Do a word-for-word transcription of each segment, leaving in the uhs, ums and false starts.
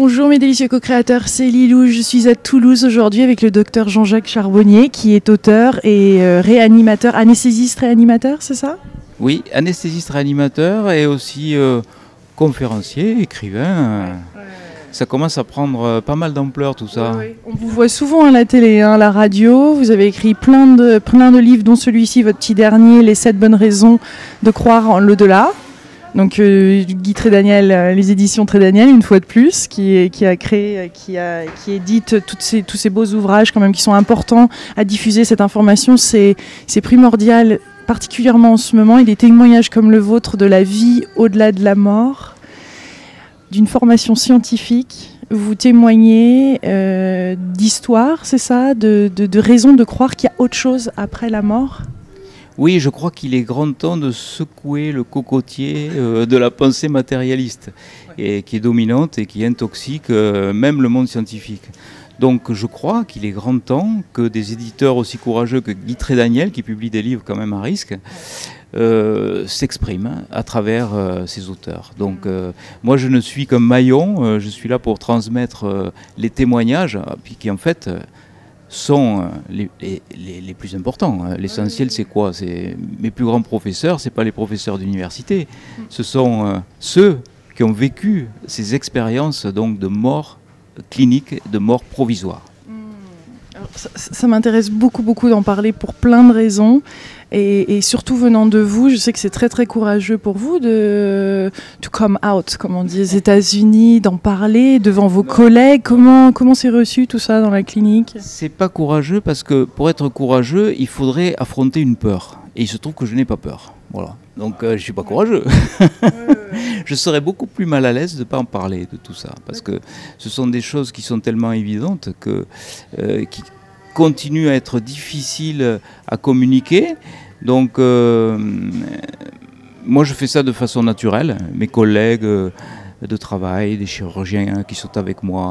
Bonjour mes délicieux co-créateurs, c'est Lilou, je suis à Toulouse aujourd'hui avec le docteur Jean-Jacques Charbonnier qui est auteur et euh, réanimateur, anesthésiste réanimateur, c'est ça? Oui, anesthésiste réanimateur et aussi euh, conférencier, écrivain. Ouais, ouais. Ça commence à prendre pas mal d'ampleur tout ça. Oui, oui. On vous voit souvent à la télé, hein, à la radio, vous avez écrit plein de, plein de livres dont celui-ci, votre petit dernier, Les sept bonnes raisons de croire en l'au-delà. Donc euh, Guy Trédaniel, euh, les éditions Trédaniel, une fois de plus, qui, qui a créé, qui, a, qui édite toutes ces, tous ces beaux ouvrages quand même qui sont importants à diffuser cette information. C'est, c'est primordial, particulièrement en ce moment, et des témoignages comme le vôtre de la vie au-delà de la mort, d'une formation scientifique. Vous témoignez euh, d'histoire, c'est ça, de, de, de raisons de croire qu'il y a autre chose après la mort? Oui, je crois qu'il est grand temps de secouer le cocotier euh, de la pensée matérialiste, et qui est dominante et qui intoxique euh, même le monde scientifique. Donc je crois qu'il est grand temps que des éditeurs aussi courageux que Guy Trédaniel, qui publie des livres quand même à risque, euh, s'expriment à travers euh, ses auteurs. Donc euh, moi je ne suis qu'un maillon, euh, je suis là pour transmettre euh, les témoignages, puis qui en fait... Euh, sont les, les, les plus importants. L'essentiel, c'est quoi? C'est mes plus grands professeurs, c'est pas les professeurs d'université, ce sont euh, ceux qui ont vécu ces expériences donc de mort clinique, de mort provisoire. Alors, ça, ça m'intéresse beaucoup, beaucoup d'en parler pour plein de raisons. Et, et surtout venant de vous, je sais que c'est très très courageux pour vous de to come out, comme on dit aux États-Unis, d'en parler devant vos collègues. Comment comment c'est reçu tout ça dans la clinique? C'est pas courageux parce que pour être courageux, il faudrait affronter une peur. Et il se trouve que je n'ai pas peur. Voilà. Donc euh, je suis pas courageux. Je serais beaucoup plus mal à l'aise de ne pas en parler de tout ça, parce que ce sont des choses qui sont tellement évidentes que euh, qui continue à être difficile à communiquer. Donc euh, moi je fais ça de façon naturelle. Mes collègues euh, de travail, des chirurgiens qui sont avec moi,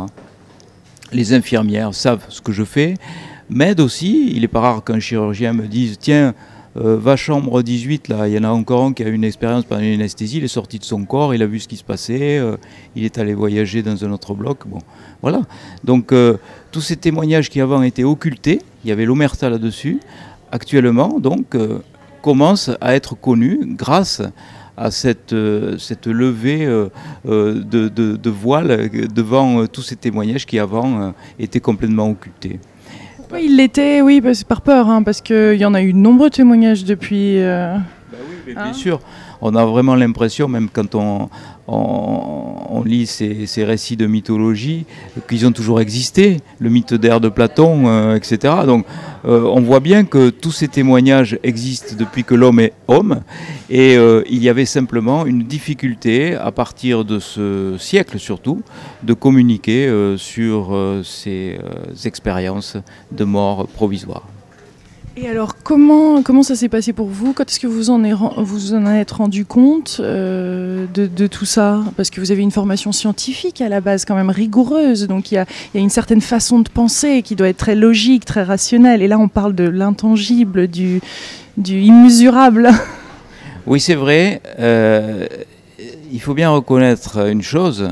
les infirmières savent ce que je fais, m'aident aussi. Il n'est pas rare qu'un chirurgien me dise tiens, euh, va chambre dix-huit, là, il y en a encore un qui a eu une expérience pendant une anesthésie, il est sorti de son corps, il a vu ce qui se passait, euh, il est allé voyager dans un autre bloc. Bon, voilà. Donc euh, tous ces témoignages qui avant étaient occultés, il y avait l'omerta là-dessus, actuellement donc euh, commencent à être connus grâce à cette, euh, cette levée euh, euh, de, de, de voile devant euh, tous ces témoignages qui avant euh, étaient complètement occultés. Oui, il l'était, oui, parce, par peur, hein, parce qu'il y en a eu de nombreux témoignages depuis... Euh... Bah oui, mais bien hein sûr. On a vraiment l'impression, même quand on, on, on lit ces, ces récits de mythologie, qu'ils ont toujours existé, le mythe d'Air de Platon, euh, et cetera. Donc euh, on voit bien que tous ces témoignages existent depuis que l'homme est homme, et euh, il y avait simplement une difficulté, à partir de ce siècle surtout, de communiquer euh, sur euh, ces euh, expériences de mort provisoire. Et alors, comment, comment ça s'est passé pour vous? Quand est-ce que vous en, est, vous en êtes rendu compte euh, de, de tout ça? Parce que vous avez une formation scientifique à la base, quand même rigoureuse. Donc, il y a, il y a une certaine façon de penser qui doit être très logique, très rationnelle. Et là, on parle de l'intangible, du, du immesurable. Oui, c'est vrai. Euh, il faut bien reconnaître une chose.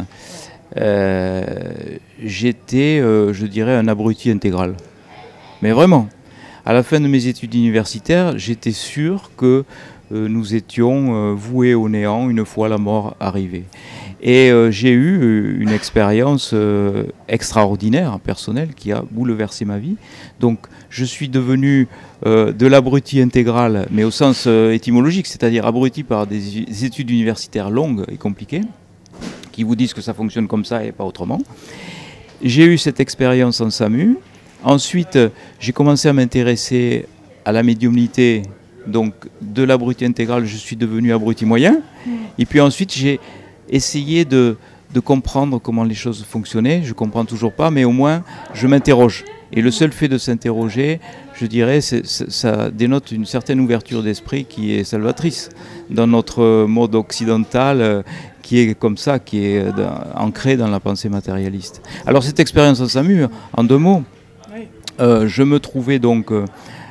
Euh, j'étais, euh, je dirais, un abruti intégral. Mais vraiment. À la fin de mes études universitaires, j'étais sûr que euh, nous étions euh, voués au néant une fois la mort arrivée. Et euh, j'ai eu euh, une expérience euh, extraordinaire, personnelle, qui a bouleversé ma vie. Donc je suis devenu euh, de l'abruti intégral, mais au sens euh, étymologique, c'est-à-dire abruti par des études universitaires longues et compliquées, qui vous disent que ça fonctionne comme ça et pas autrement. J'ai eu cette expérience en SAMU. Ensuite, j'ai commencé à m'intéresser à la médiumnité, donc de l'abruti intégral, je suis devenu abruti moyen. Et puis ensuite, j'ai essayé de, de comprendre comment les choses fonctionnaient. Je ne comprends toujours pas, mais au moins, je m'interroge. Et le seul fait de s'interroger, je dirais, c'est, ça dénote une certaine ouverture d'esprit qui est salvatrice dans notre mode occidental, qui est comme ça, qui est ancré dans la pensée matérialiste. Alors cette expérience en SAMU, en deux mots, Euh, je me trouvais donc euh,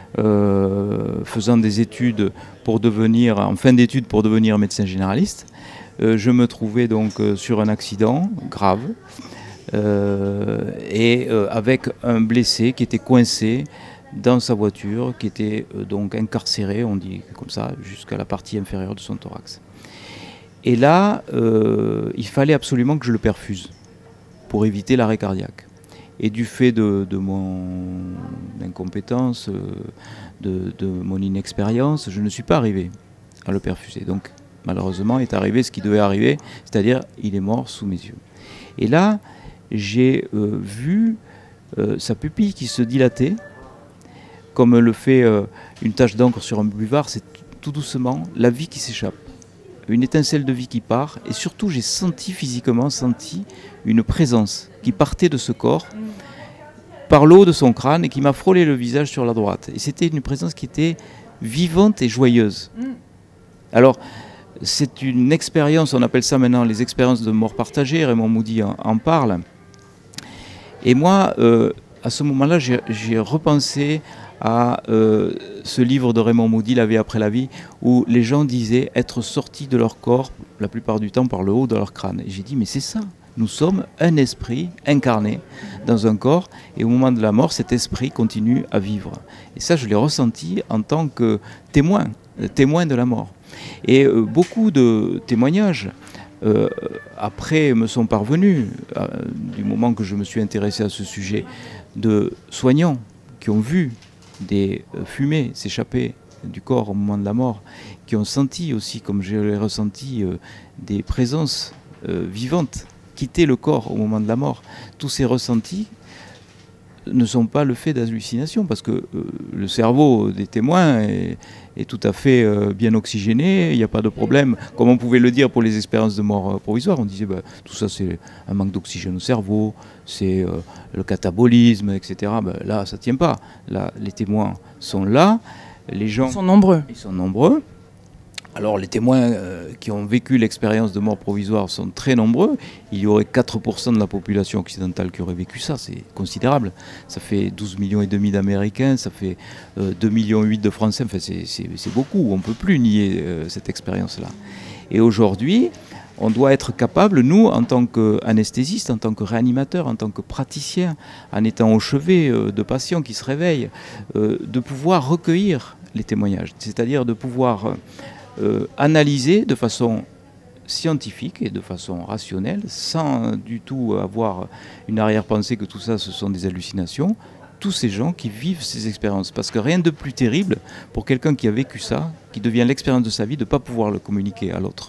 euh, faisant des études pour devenir, en fin d'études pour devenir médecin généraliste. Euh, je me trouvais donc euh, sur un accident grave euh, et euh, avec un blessé qui était coincé dans sa voiture, qui était euh, donc incarcéré, on dit comme ça, jusqu'à la partie inférieure de son thorax. Et là, euh, il fallait absolument que je le perfuse pour éviter l'arrêt cardiaque. Et du fait de, de mon incompétence, de, de mon inexpérience, je ne suis pas arrivé à le perfuser. Donc malheureusement est arrivé ce qui devait arriver, c'est-à-dire il est mort sous mes yeux. Et là, j'ai euh, vu euh, sa pupille qui se dilatait, comme le fait euh, une tache d'encre sur un buvard, c'est tout doucement la vie qui s'échappe. Une étincelle de vie qui part, et surtout j'ai senti physiquement senti une présence qui partait de ce corps par le haut de son crâne et qui m'a frôlé le visage sur la droite. Et c'était une présence qui était vivante et joyeuse. Alors, c'est une expérience, on appelle ça maintenant les expériences de mort partagée, Raymond Moody en, en parle. Et moi, euh, à ce moment-là, j'ai repensé à euh, ce livre de Raymond Moody, La vie après la vie, où les gens disaient être sortis de leur corps, la plupart du temps par le haut de leur crâne. Et j'ai dit, mais c'est ça, nous sommes un esprit incarné dans un corps, et au moment de la mort, cet esprit continue à vivre. Et ça, je l'ai ressenti en tant que témoin, témoin de la mort. Et euh, beaucoup de témoignages euh, après me sont parvenus, euh, du moment que je me suis intéressé à ce sujet, de soignants qui ont vu des fumées s'échapper du corps au moment de la mort, qui ont senti aussi, comme je l'ai ressenti, euh, des présences euh, vivantes quitter le corps au moment de la mort. Tous ces ressentis ne sont pas le fait d'hallucination, parce que euh, le cerveau des témoins est, est tout à fait euh, bien oxygéné, il n'y a pas de problème. Comme on pouvait le dire pour les expériences de mort euh, provisoire, on disait bah, tout ça c'est un manque d'oxygène au cerveau, c'est euh, le catabolisme, et cetera. Bah, là, ça ne tient pas. Là, les témoins sont là, les gens Ils sont nombreux. Ils sont nombreux. Alors les témoins euh, qui ont vécu l'expérience de mort provisoire sont très nombreux. Il y aurait quatre pour cent de la population occidentale qui aurait vécu ça, c'est considérable. Ça fait douze millions et demi d'Américains, ça fait euh, deux virgule huit millions de Français, enfin c'est beaucoup, on ne peut plus nier euh, cette expérience-là. Et aujourd'hui, on doit être capable, nous, en tant qu'anesthésistes, en tant que réanimateurs, en tant que praticiens, en étant au chevet euh, de patients qui se réveillent, euh, de pouvoir recueillir les témoignages, c'est-à-dire de pouvoir... Euh, Euh, analyser de façon scientifique et de façon rationnelle, sans du tout avoir une arrière-pensée que tout ça ce sont des hallucinations, tous ces gens qui vivent ces expériences. Parce que rien de plus terrible pour quelqu'un qui a vécu ça, qui devient l'expérience de sa vie, de ne pas pouvoir le communiquer à l'autre.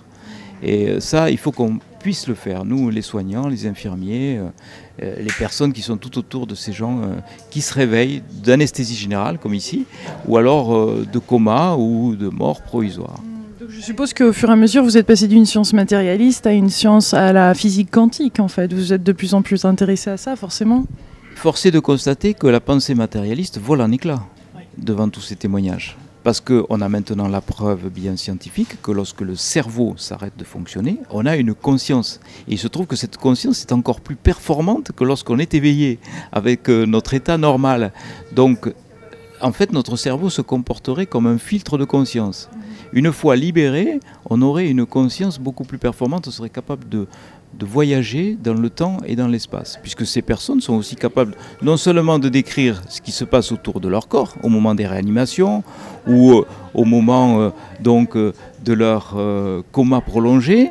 Et ça, il faut qu'on puisse le faire, nous les soignants, les infirmiers, euh, les personnes qui sont tout autour de ces gens euh, qui se réveillent d'anesthésie générale, comme ici, ou alors euh, de coma ou de mort provisoire. Donc je suppose qu'au fur et à mesure, vous êtes passé d'une science matérialiste à une science à la physique quantique, en fait. Vous êtes de plus en plus intéressé à ça, forcément. Force est de constater que la pensée matérialiste vole en éclats devant tous ces témoignages. Parce qu'on a maintenant la preuve bien scientifique que lorsque le cerveau s'arrête de fonctionner, on a une conscience. Et il se trouve que cette conscience est encore plus performante que lorsqu'on est éveillé, avec notre état normal. Donc, en fait, notre cerveau se comporterait comme un filtre de conscience. Une fois libéré, on aurait une conscience beaucoup plus performante, on serait capable de, de voyager dans le temps et dans l'espace. Puisque ces personnes sont aussi capables non seulement de décrire ce qui se passe autour de leur corps, au moment des réanimations, ou euh, au moment euh, donc, euh, de leur euh, coma prolongé,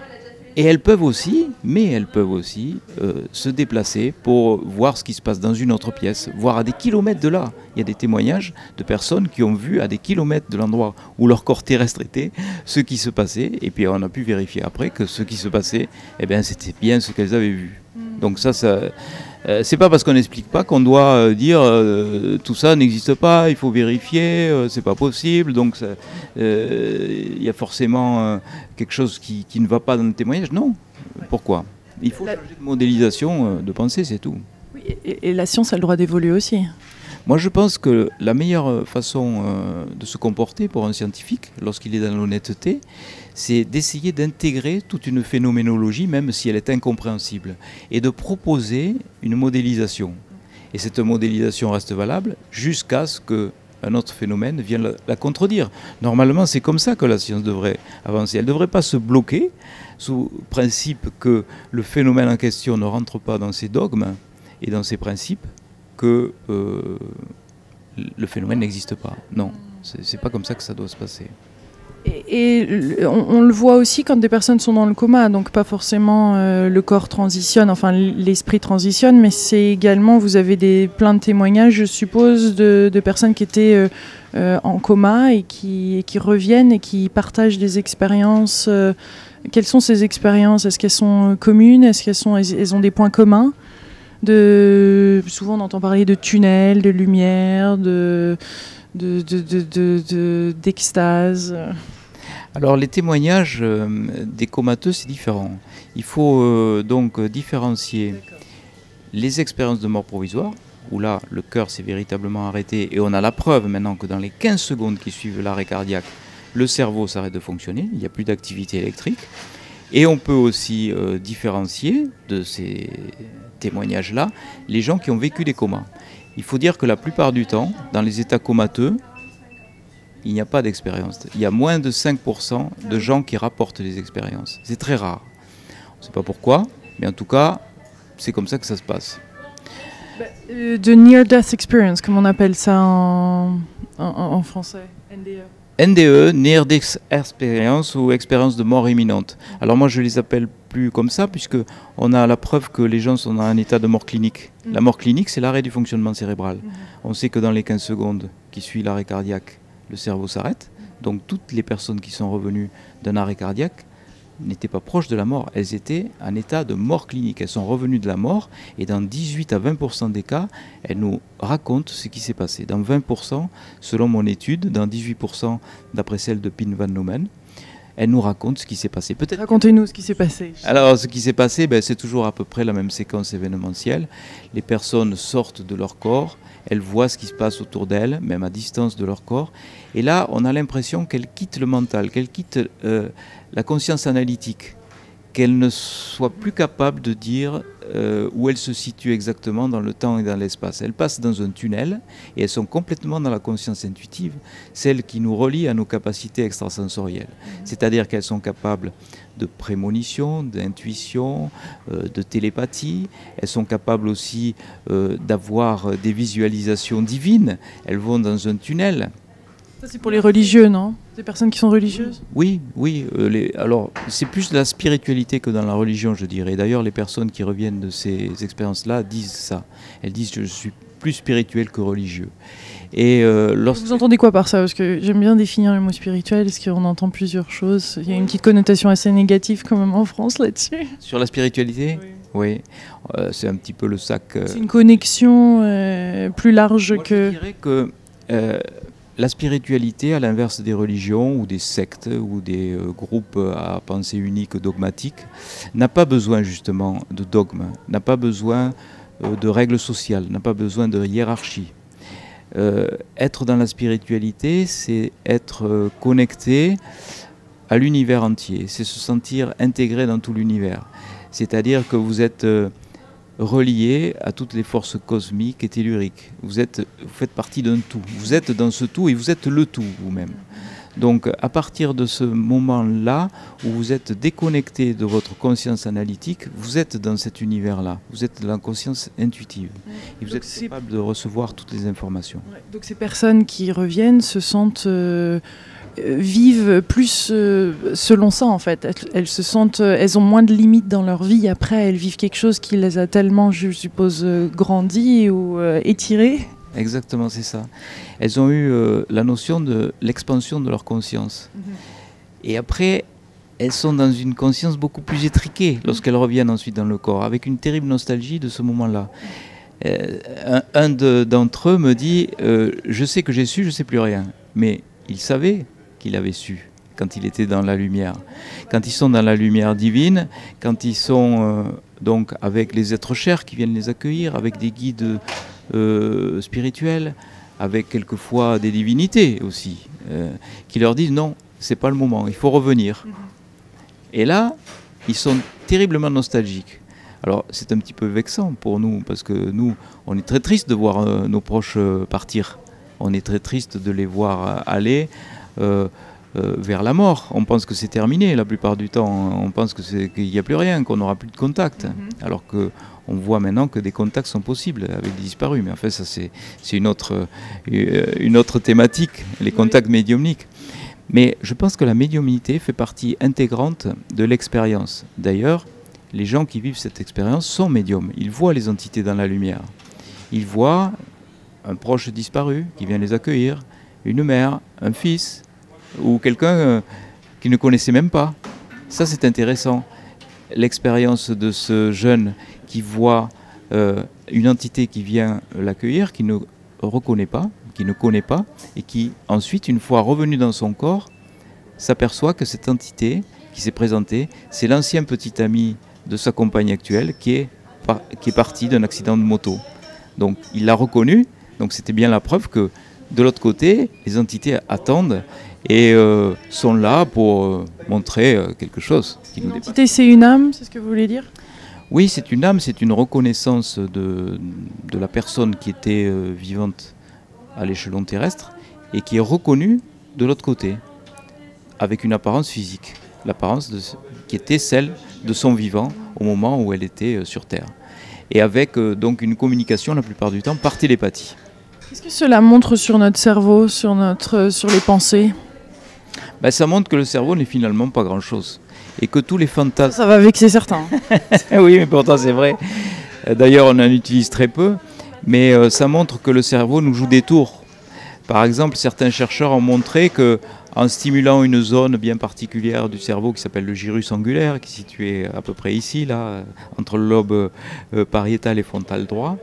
et elles peuvent aussi, mais elles peuvent aussi euh, se déplacer pour voir ce qui se passe dans une autre pièce, voire à des kilomètres de là. Il y a des témoignages de personnes qui ont vu à des kilomètres de l'endroit où leur corps terrestre était ce qui se passait, et puis on a pu vérifier après que ce qui se passait, eh bien, c'était bien ce qu'elles avaient vu. Donc ça, ça euh, c'est pas parce qu'on n'explique pas qu'on doit euh, dire euh, tout ça n'existe pas, il faut vérifier, euh, c'est pas possible, donc il euh, y a forcément euh, quelque chose qui, qui ne va pas dans le témoignage. Non. Pourquoi? Il faut la... changer de modélisation euh, de pensée, c'est tout. Oui, et, et la science a le droit d'évoluer aussi. Moi, je pense que la meilleure façon euh, de se comporter pour un scientifique, lorsqu'il est dans l'honnêteté, c'est d'essayer d'intégrer toute une phénoménologie, même si elle est incompréhensible, et de proposer une modélisation. Et cette modélisation reste valable jusqu'à ce que un autre phénomène vient la, la contredire. Normalement, c'est comme ça que la science devrait avancer. Elle ne devrait pas se bloquer sous principe que le phénomène en question ne rentre pas dans ses dogmes et dans ses principes, que euh, le phénomène n'existe pas. Non, c'est pas comme ça que ça doit se passer. Et, et on, on le voit aussi quand des personnes sont dans le coma, donc pas forcément euh, le corps transitionne, enfin l'esprit transitionne, mais c'est également, vous avez des, plein de témoignages, je suppose, de, de personnes qui étaient euh, euh, en coma et qui, et qui reviennent et qui partagent des expériences. Euh, quelles sont ces expériences? Est-ce qu'elles sont communes? Est-ce qu'elles sont, elles ont des points communs? De, souvent on entend parler de tunnels, de lumière, de... de, de, de, de, de, d'extase. Alors les témoignages euh, des comateux, c'est différent. Il faut euh, donc différencier les expériences de mort provisoire, où là le cœur s'est véritablement arrêté et on a la preuve maintenant que dans les quinze secondes qui suivent l'arrêt cardiaque, le cerveau s'arrête de fonctionner, il n'y a plus d'activité électrique. Et on peut aussi euh, différencier de ces témoignages-là les gens qui ont vécu des comas. Il faut dire que la plupart du temps, dans les états comateux, il n'y a pas d'expérience. Il y a moins de cinq pour cent de gens qui rapportent des expériences. C'est très rare. On ne sait pas pourquoi, mais en tout cas, c'est comme ça que ça se passe. Euh, de near-death experience, comme on appelle ça en, en, en français, N D E. N D E, Near Death Experience ou expérience de mort imminente. Alors moi je les appelle plus comme ça puisque on a la preuve que les gens sont dans un état de mort clinique. Mmh. La mort clinique, c'est l'arrêt du fonctionnement cérébral. Mmh. On sait que dans les quinze secondes qui suivent l'arrêt cardiaque, le cerveau s'arrête. Mmh. Donc toutes les personnes qui sont revenues d'un arrêt cardiaque n'étaient pas proches de la mort, elles étaient en état de mort clinique. Elles sont revenues de la mort et dans dix-huit à vingt pour cent des cas, elles nous racontent ce qui s'est passé. Dans vingt pour cent, selon mon étude, dans dix-huit pour cent d'après celle de Pien van Lomen, elles nous racontent ce qui s'est passé. Peut-être. Racontez-nous ce qui s'est passé. Alors, ce qui s'est passé, ben, c'est toujours à peu près la même séquence événementielle. Les personnes sortent de leur corps, elles voient ce qui se passe autour d'elles, même à distance de leur corps. Et là, on a l'impression qu'elles quittent le mental, qu'elles quittent euh, la conscience analytique, qu'elles ne soient plus capables de dire euh, où elles se situent exactement dans le temps et dans l'espace. Elles passent dans un tunnel et elles sont complètement dans la conscience intuitive, celle qui nous relie à nos capacités extrasensorielles. C'est-à-dire qu'elles sont capables de prémonition, d'intuition, euh, de télépathie. Elles sont capables aussi euh, d'avoir des visualisations divines. Elles vont dans un tunnel. Ça, c'est pour les religieux, non? Des personnes qui sont religieuses? Oui, oui. Euh, les, alors, c'est plus de la spiritualité que dans la religion, je dirais. D'ailleurs, les personnes qui reviennent de ces expériences-là disent ça. Elles disent « je suis plus spirituel que religieux ». Et euh, lorsque... Vous entendez quoi par ça? Parce que j'aime bien définir le mot spirituel, parce qu'on entend plusieurs choses. Il y a une petite connotation assez négative quand même en France là-dessus. Sur la spiritualité? Oui. Oui. Euh, c'est un petit peu le sac... Euh... C'est une connexion euh, plus large Moi, que... Je dirais que... Euh, La spiritualité, à l'inverse des religions ou des sectes ou des euh, groupes à pensée unique dogmatique, n'a pas besoin justement de dogmes, n'a pas besoin euh, de règles sociales, n'a pas besoin de hiérarchie. Euh, être dans la spiritualité, c'est être euh, connecté à l'univers entier, c'est se sentir intégré dans tout l'univers. C'est-à-dire que vous êtes... Euh, relié à toutes les forces cosmiques et telluriques. Vous, êtes, vous faites partie d'un tout. Vous êtes dans ce tout et vous êtes le tout vous-même. Donc à partir de ce moment-là où vous êtes déconnecté de votre conscience analytique, vous êtes dans cet univers-là. Vous êtes dans la conscience intuitive. Et vous Donc êtes capable de recevoir toutes les informations. Ouais. Donc ces personnes qui reviennent se sentent... Euh vivent plus euh, selon ça en fait. Elles, elles se sentent, elles ont moins de limites dans leur vie. Après, elles vivent quelque chose qui les a tellement, je suppose, euh, grandi ou euh, étiré. Exactement, c'est ça. Elles ont eu euh, la notion de l'expansion de leur conscience. Mm-hmm. Et après, elles sont dans une conscience beaucoup plus étriquée lorsqu'elles reviennent ensuite dans le corps, avec une terrible nostalgie de ce moment-là. Euh, un un de, d'entre eux me dit euh, « Je sais que j'ai su, je ne sais plus rien. » Mais il savait qu'il avait su quand il était dans la lumière. Quand ils sont dans la lumière divine, quand ils sont euh, donc avec les êtres chers qui viennent les accueillir, avec des guides euh, spirituels, avec quelquefois des divinités aussi, euh, qui leur disent non, c'est pas le moment, il faut revenir. Et là, ils sont terriblement nostalgiques. Alors c'est un petit peu vexant pour nous, parce que nous, on est très triste de voir euh, nos proches euh, partir. on est très triste de les voir aller euh, euh, vers la mort. On pense que c'est terminé la plupart du temps, on pense que c'est, qu'il n'y a plus rien, qu'on n'aura plus de contact, mm-hmm. alors qu'on voit maintenant que des contacts sont possibles avec des disparus. Mais en fait, ça c'est, c'est une, autre, une autre thématique, les contacts oui. médiumniques. Mais je pense que la médiumnité fait partie intégrante de l'expérience. D'ailleurs, les gens qui vivent cette expérience sont médiums. Ils voient les entités dans la lumière. Ils voient un proche disparu qui vient les accueillir, une mère, un fils, ou quelqu'un euh, qu'ils ne connaissaient même pas. Ça, c'est intéressant. L'expérience de ce jeune qui voit euh, une entité qui vient l'accueillir, qui ne reconnaît pas, qui ne connaît pas, et qui, ensuite, une fois revenu dans son corps, s'aperçoit que cette entité qui s'est présentée, c'est l'ancien petit ami de sa compagne actuelle qui est, par, qui est parti d'un accident de moto. Donc, il l'a reconnu, donc c'était bien la preuve que, de l'autre côté, les entités attendent et euh, sont là pour euh, montrer euh, quelque chose qui nous dépasse. L'entité, c'est une âme, c'est ce que vous voulez dire ? Oui, c'est une âme, c'est une reconnaissance de, de la personne qui était euh, vivante à l'échelon terrestre et qui est reconnue de l'autre côté, avec une apparence physique, l'apparence de, qui était celle de son vivant au moment où elle était euh, sur Terre. Et avec euh, donc une communication la plupart du temps par télépathie. Qu'est-ce que cela montre sur notre cerveau, sur, notre, sur les pensées ? Ben, ça montre que le cerveau n'est finalement pas grand-chose. Et que tous les fantasmes... Ça va vexer certains. Oui, mais pourtant c'est vrai. D'ailleurs, on en utilise très peu. Mais euh, ça montre que le cerveau nous joue des tours. Par exemple, certains chercheurs ont montré qu'en stimulant une zone bien particulière du cerveau qui s'appelle le gyrus angulaire, qui est situé à peu près ici, là, entre le lobe euh, pariétal et frontal droit,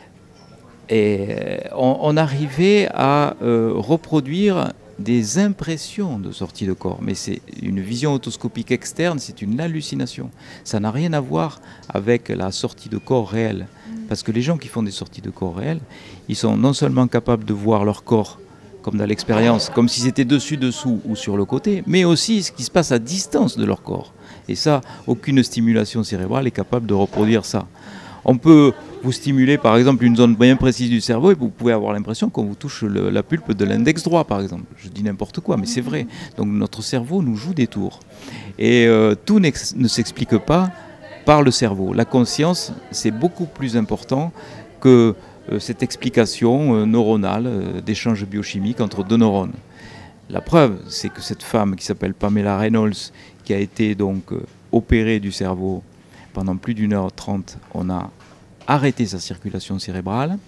et on, on arrivait à euh, reproduire des impressions de sortie de corps. Mais c'est une vision otoscopique externe, c'est une hallucination. Ça n'a rien à voir avec la sortie de corps réelle. Parce que les gens qui font des sorties de corps réelles, ils sont non seulement capables de voir leur corps, comme dans l'expérience, comme si c'était dessus, dessous ou sur le côté, mais aussi ce qui se passe à distance de leur corps. Et ça, aucune stimulation cérébrale est capable de reproduire ça. On peut vous stimuler par exemple une zone bien précise du cerveau et vous pouvez avoir l'impression qu'on vous touche le, la pulpe de l'index droit par exemple. Je dis n'importe quoi, mais c'est vrai. Donc notre cerveau nous joue des tours. Et euh, tout ne s'explique pas par le cerveau. La conscience, c'est beaucoup plus important que euh, cette explication euh, neuronale euh, d'échange biochimique entre deux neurones. La preuve, c'est que cette femme qui s'appelle Pamela Reynolds, qui a été donc euh, opérée du cerveau pendant plus d'une heure trente, on a arrêté sa circulation cérébrale,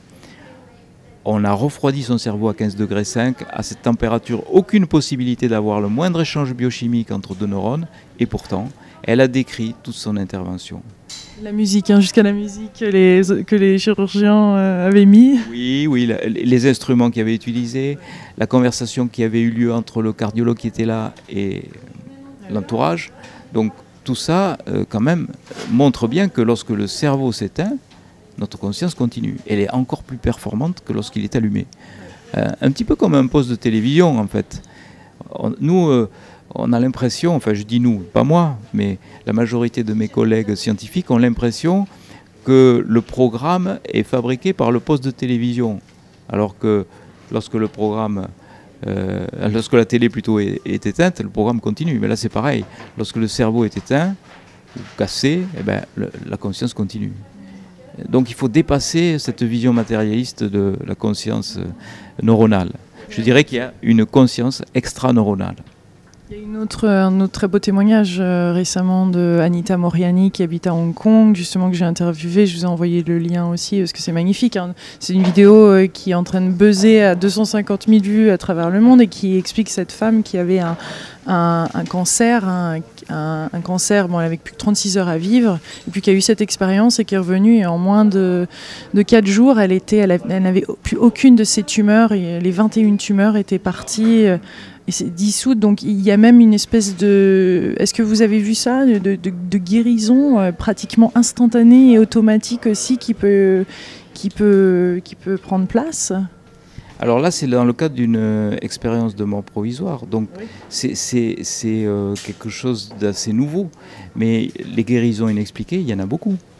on a refroidi son cerveau à quinze degrés cinq, à cette température, aucune possibilité d'avoir le moindre échange biochimique entre deux neurones, et pourtant, elle a décrit toute son intervention. La musique, hein, jusqu'à la musique que les, que les chirurgiens euh, avaient mis. Oui, oui, la, les instruments qui avaient utilisés, la conversation qui avait eu lieu entre le cardiologue qui était là et l'entourage. Donc tout ça, euh, quand même, montre bien que lorsque le cerveau s'éteint, notre conscience continue. Elle est encore plus performante que lorsqu'il est allumé. Euh, un petit peu comme un poste de télévision, en fait. On, nous, euh, on a l'impression, enfin je dis nous, pas moi, mais la majorité de mes collègues scientifiques ont l'impression que le programme est fabriqué par le poste de télévision. Alors que lorsque le programme, euh, lorsque la télé plutôt est, est éteinte, le programme continue. Mais là c'est pareil. Lorsque le cerveau est éteint ou cassé, eh ben, le, la conscience continue. Donc il faut dépasser cette vision matérialiste de la conscience neuronale. Je dirais qu'il y a une conscience extra-neuronale. Il y a une autre, un autre très beau témoignage euh, récemment de Anita Moriani qui habite à Hong Kong, justement que j'ai interviewé. Je vous ai envoyé le lien aussi parce que c'est magnifique. Hein. C'est une vidéo euh, qui est en train de buzzer à deux cent cinquante mille vues à travers le monde et qui explique cette femme qui avait un, un, un cancer, un, un, un cancer, bon, elle avait plus que trente-six heures à vivre, et puis qui a eu cette expérience et qui est revenue. Et en moins de, de quatre jours, elle, était, elle, elle n'avait plus aucune de ses tumeurs et les vingt et une tumeurs étaient parties. Euh, Et c'est dissoute, donc il y a même une espèce de... Est-ce que vous avez vu ça, de, de, de guérison euh, pratiquement instantanée et automatique aussi qui peut, qui peut, qui peut prendre place ? Alors là, c'est dans le cadre d'une euh, expérience de mort provisoire, donc oui. c'est, c'est, c'est euh, quelque chose d'assez nouveau. Mais les guérisons inexpliquées, il y en a beaucoup.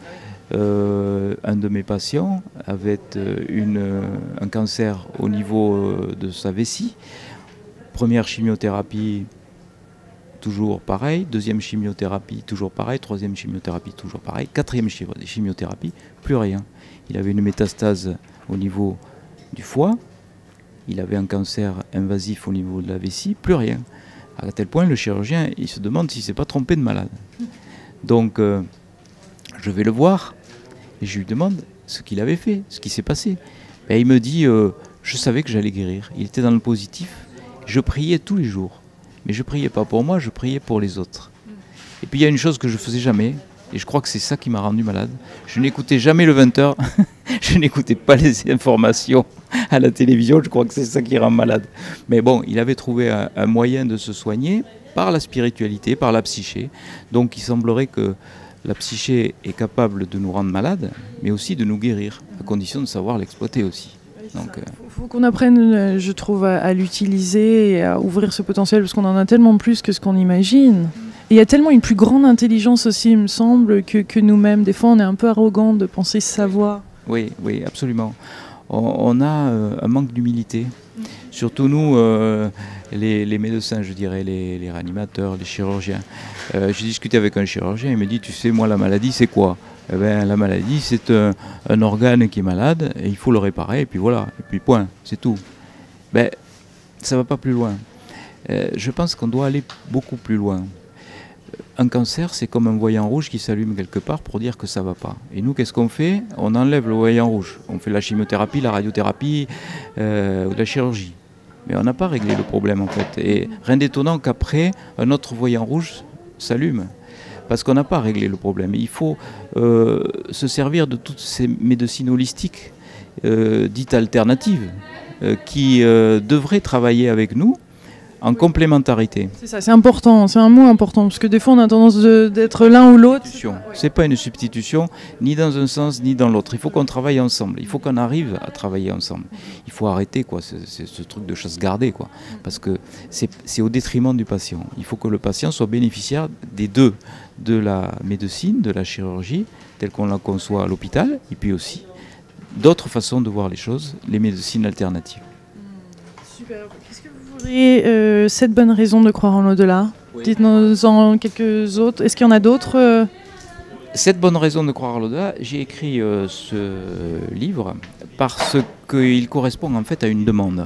Euh, un de mes patients avait une, un cancer au niveau de sa vessie. Première chimiothérapie, toujours pareil. Deuxième chimiothérapie, toujours pareil. Troisième chimiothérapie, toujours pareil. Quatrième chimiothérapie, plus rien. Il avait une métastase au niveau du foie. Il avait un cancer invasif au niveau de la vessie, plus rien. À tel point, le chirurgien, il se demande s'il ne s'est pas trompé de malade. Donc, euh, je vais le voir et je lui demande ce qu'il avait fait, ce qui s'est passé. Et il me dit, euh, je savais que j'allais guérir. Il était dans le positif. Je priais tous les jours. Mais je ne priais pas pour moi, je priais pour les autres. Et puis, il y a une chose que je ne faisais jamais. Et je crois que c'est ça qui m'a rendu malade. Je n'écoutais jamais le vingt heures. Je n'écoutais pas les informations à la télévision. Je crois que c'est ça qui rend malade. Mais bon, il avait trouvé un, un moyen de se soigner par la spiritualité, par la psyché. Donc il semblerait que la psyché est capable de nous rendre malades, mais aussi de nous guérir, à condition de savoir l'exploiter aussi. Il euh... faut, faut qu'on apprenne, je trouve, à, à l'utiliser et à ouvrir ce potentiel, parce qu'on en a tellement plus que ce qu'on imagine. Et il y a tellement une plus grande intelligence aussi, il me semble, que, que nous-mêmes. Des fois, on est un peu arrogant de penser savoir. Oui, oui, absolument. On, on a euh, un manque d'humilité. Mmh. Surtout nous, euh, les, les médecins, je dirais, les, les réanimateurs, les chirurgiens. Euh, j'ai discuté avec un chirurgien, il me dit, tu sais, moi, la maladie, c'est quoi ? Eh bien, la maladie, c'est un, un organe qui est malade, et il faut le réparer, et puis voilà, et puis point, c'est tout. Ben, ça ne va pas plus loin. Euh, je pense qu'on doit aller beaucoup plus loin. Un cancer, c'est comme un voyant rouge qui s'allume quelque part pour dire que ça ne va pas. Et nous, qu'est-ce qu'on fait ? On enlève le voyant rouge. On fait la chimiothérapie, la radiothérapie, euh, ou la chirurgie. Mais on n'a pas réglé le problème, en fait. Et rien d'étonnant qu'après, un autre voyant rouge s'allume. Parce qu'on n'a pas réglé le problème. Il faut euh, se servir de toutes ces médecines holistiques, euh, dites alternatives, euh, qui euh, devraient travailler avec nous, en complémentarité. C'est ça, c'est important, c'est un mot important, parce que des fois on a tendance d'être l'un ou l'autre. C'est pas une substitution, ni dans un sens, ni dans l'autre. Il faut qu'on travaille ensemble, il faut qu'on arrive à travailler ensemble. Il faut arrêter quoi, ce, ce truc de chasse gardée, quoi, parce que c'est au détriment du patient. Il faut que le patient soit bénéficiaire des deux, de la médecine, de la chirurgie, telle qu'on la conçoit à l'hôpital, et puis aussi d'autres façons de voir les choses, les médecines alternatives. Super. Qu'est-ce que vous voudriez, euh, cette bonne raison de croire en l'au-delà ? Oui. Dites-nous en quelques autres. Est-ce qu'il y en a d'autres euh... Cette bonne raison de croire en l'au-delà, j'ai écrit euh, ce livre parce qu'il correspond en fait à une demande.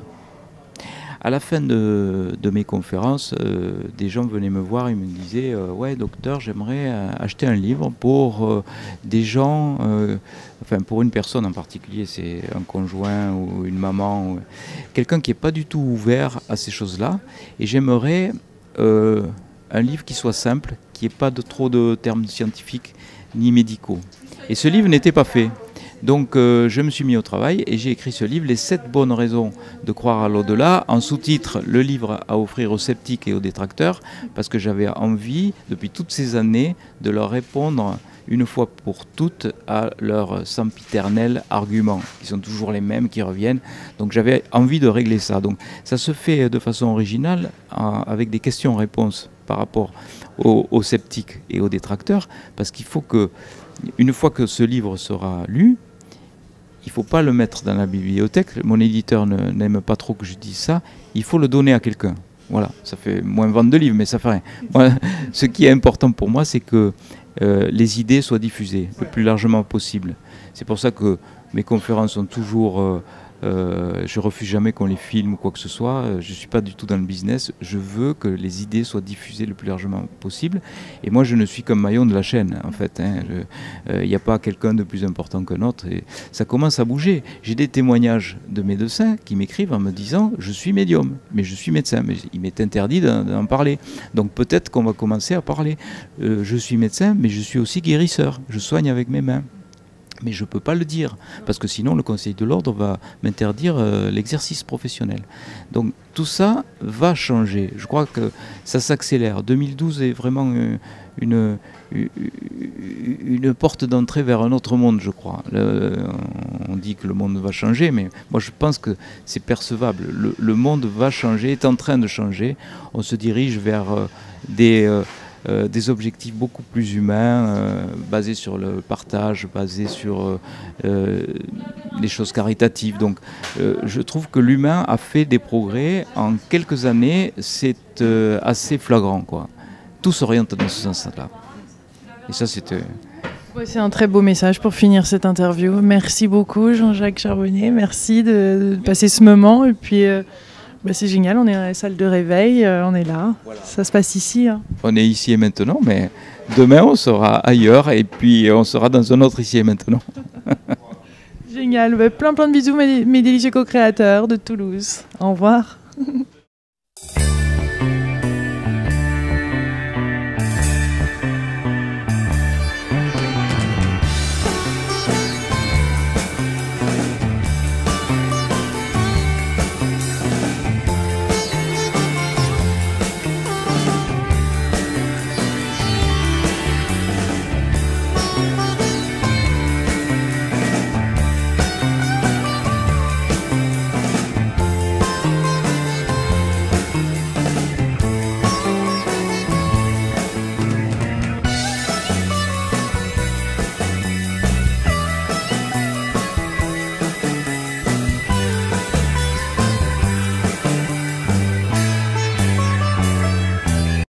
À la fin de, de mes conférences, euh, des gens venaient me voir et me disaient euh, « Ouais, docteur, j'aimerais euh, acheter un livre pour euh, des gens, euh, enfin pour une personne en particulier, c'est un conjoint ou une maman, ou quelqu'un qui n'est pas du tout ouvert à ces choses-là. Et j'aimerais euh, un livre qui soit simple, qui n'ait pas de, trop de termes scientifiques ni médicaux. » Et ce livre n'était pas fait. Donc euh, je me suis mis au travail et j'ai écrit ce livre, Les sept bonnes raisons de croire à l'au-delà, en sous-titre, le livre à offrir aux sceptiques et aux détracteurs, parce que j'avais envie, depuis toutes ces années, de leur répondre une fois pour toutes à leurs sempiternels arguments, qui sont toujours les mêmes, qui reviennent. Donc j'avais envie de régler ça. Donc ça se fait de façon originale, en, avec des questions-réponses par rapport aux, aux sceptiques et aux détracteurs, parce qu'il faut que, une fois que ce livre sera lu, il ne faut pas le mettre dans la bibliothèque. Mon éditeur n'aime pas trop que je dise ça. Il faut le donner à quelqu'un. Voilà, ça fait moins vendre de livres, mais ça fait rien. Moi, ce qui est important pour moi, c'est que euh, les idées soient diffusées le plus largement possible. C'est pour ça que mes conférences sont toujours... Euh, euh, je refuse jamais qu'on les filme ou quoi que ce soit. Je ne suis pas du tout dans le business. Je veux que les idées soient diffusées le plus largement possible. Et moi, je ne suis qu'un maillon de la chaîne, en fait. Il hein. n'y euh, a pas quelqu'un de plus important qu'un autre. Et ça commence à bouger. J'ai des témoignages de médecins qui m'écrivent en me disant « Je suis médium, mais je suis médecin. » Mais il m'est interdit d'en parler. Donc peut-être qu'on va commencer à parler. Euh, je suis médecin, mais je suis aussi guérisseur. Je soigne avec mes mains. Mais je ne peux pas le dire, parce que sinon le Conseil de l'Ordre va m'interdire euh, l'exercice professionnel. Donc tout ça va changer. Je crois que ça s'accélère. deux mille douze est vraiment euh, une, une, une porte d'entrée vers un autre monde, je crois. Le, on dit que le monde va changer, mais moi je pense que c'est percevable. Le, le monde va changer, est en train de changer. On se dirige vers euh, des... Euh, euh, des objectifs beaucoup plus humains, euh, basés sur le partage, basés sur euh, euh, des choses caritatives. Donc euh, je trouve que l'humain a fait des progrès en quelques années, c'est euh, assez flagrant, quoi. Tout s'oriente dans ce sens-là. Et ça, c'est... Euh... Ouais, c'est un très beau message pour finir cette interview. Merci beaucoup Jean-Jacques Charbonnier, merci de, de passer ce moment. Et puis euh, bah, c'est génial, on est dans la salle de réveil, euh, on est là, voilà. Ça se passe ici. Hein. On est ici et maintenant, mais demain on sera ailleurs et puis on sera dans un autre ici et maintenant. Génial, bah, plein plein de bisous mes, mes délicieux co-créateurs de Toulouse. Au revoir.